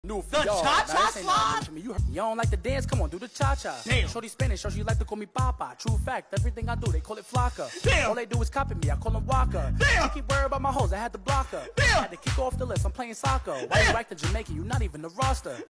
New for The y'all. cha-cha slide? You don't like the dance? Come on, do the cha-cha. Damn. Shorty Spanish, so she like to call me Papa. True fact, everything I do, they call it Flocka. Damn. All they do is copy me, I call them Waka. Damn. I keep worried about my hoes, I had to block her. Damn. Had to kick off the list, I'm playing soccer. Why you acting Jamaican? You not even the roster.